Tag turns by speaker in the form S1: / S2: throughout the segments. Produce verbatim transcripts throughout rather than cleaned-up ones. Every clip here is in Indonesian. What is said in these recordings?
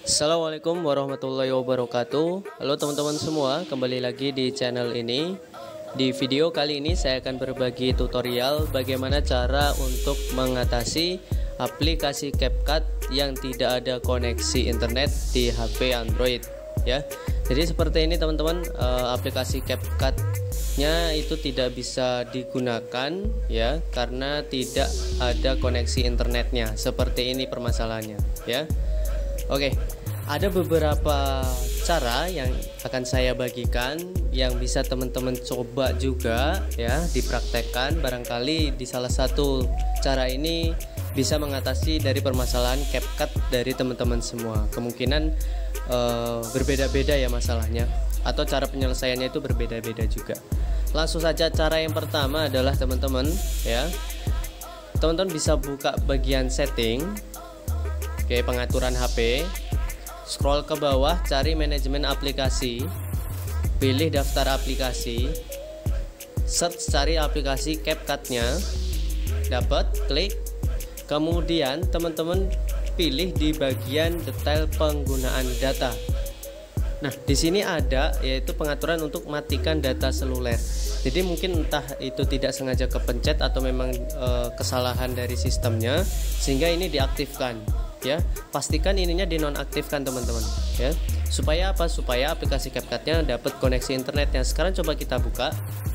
S1: Assalamualaikum warahmatullahi wabarakatuh. Halo teman-teman semua, kembali lagi di channel ini. Di video kali ini saya akan berbagi tutorial bagaimana cara untuk mengatasi aplikasi CapCut yang tidak ada koneksi internet di H P Android ya. Jadi seperti ini teman-teman, aplikasi CapCut-nya itu tidak bisa digunakan ya karena tidak ada koneksi internetnya. Seperti ini permasalahannya ya. Oke, ada beberapa cara yang akan saya bagikan yang bisa teman-teman coba juga ya, dipraktekkan. Barangkali di salah satu cara ini bisa mengatasi dari permasalahan CapCut dari teman-teman semua. Kemungkinan uh, berbeda-beda ya masalahnya, atau cara penyelesaiannya itu berbeda-beda juga. Langsung saja, cara yang pertama adalah teman-teman ya, teman-teman bisa buka bagian setting. Oke, pengaturan H P, scroll ke bawah, cari manajemen aplikasi, pilih daftar aplikasi, search cari aplikasi CapCut-nya, dapat, klik. Kemudian teman-teman pilih di bagian detail penggunaan data. Nah, di sini ada yaitu pengaturan untuk matikan data seluler. Jadi mungkin entah itu tidak sengaja kepencet atau memang e, kesalahan dari sistemnya sehingga ini diaktifkan. Ya, pastikan ininya dinonaktifkan teman-teman ya, supaya apa? Supaya aplikasi CapCut-nya dapat koneksi internetnya. Sekarang coba kita buka,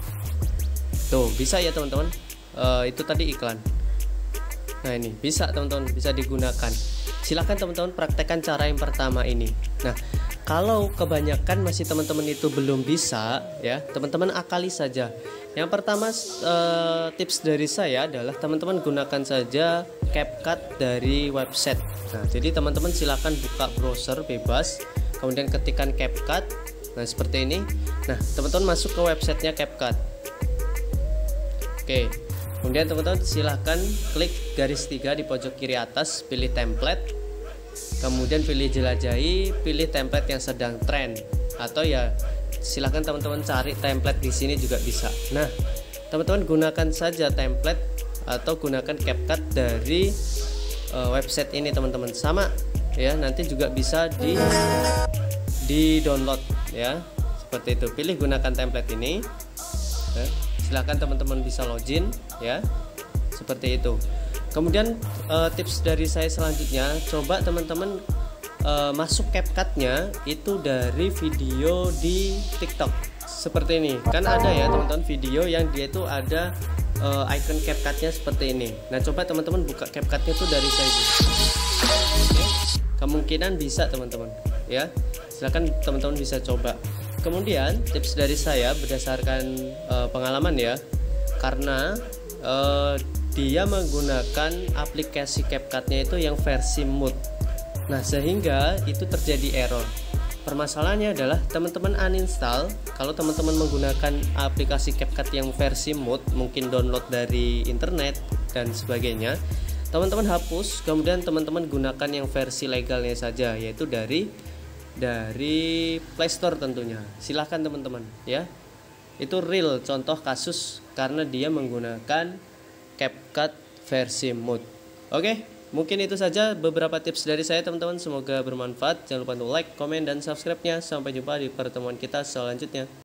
S1: tuh bisa ya teman-teman. E, itu tadi iklan. Nah, ini bisa teman-teman, bisa digunakan. Silahkan teman-teman praktekkan cara yang pertama ini. Nah, kalau kebanyakan masih teman-teman itu belum bisa ya, teman-teman akali saja. Yang pertama, eh, tips dari saya adalah teman-teman gunakan saja CapCut dari website. Nah, jadi teman-teman silahkan buka browser bebas, kemudian ketikkan CapCut. Nah, seperti ini. Nah, teman-teman masuk ke websitenya CapCut. Oke, kemudian teman-teman silahkan klik garis tiga di pojok kiri atas, pilih template, kemudian pilih jelajahi, pilih template yang sedang tren, atau ya silahkan teman-teman cari template di sini juga bisa. Nah, teman-teman gunakan saja template atau gunakan CapCut dari uh, website ini teman-teman, sama ya, nanti juga bisa di di download ya, seperti itu. Pilih gunakan template ini ya. Silahkan teman-teman bisa login ya, seperti itu. Kemudian uh, tips dari saya selanjutnya, coba teman-teman uh, masuk CapCut-nya itu dari video di TikTok seperti ini. Kan ada ya teman-teman video yang dia itu ada uh, icon CapCut-nya seperti ini. Nah, coba teman-teman buka CapCut-nya itu dari saya juga. Oke. Kemungkinan bisa teman-teman ya. Silakan teman-teman bisa coba. Kemudian tips dari saya berdasarkan uh, pengalaman ya, karena uh, dia menggunakan aplikasi CapCut-nya itu yang versi mood. Nah, sehingga itu terjadi error. Permasalahannya adalah teman-teman uninstall. Kalau teman-teman menggunakan aplikasi CapCut yang versi mood, mungkin download dari internet dan sebagainya, teman-teman hapus, kemudian teman-teman gunakan yang versi legalnya saja, yaitu dari dari Play Store tentunya. Silahkan teman-teman ya. Itu real contoh kasus karena dia menggunakan CapCut versi mood. Oke, mungkin itu saja beberapa tips dari saya teman-teman, semoga bermanfaat. Jangan lupa untuk like, komen, dan subscribe-nya. Sampai jumpa di pertemuan kita selanjutnya.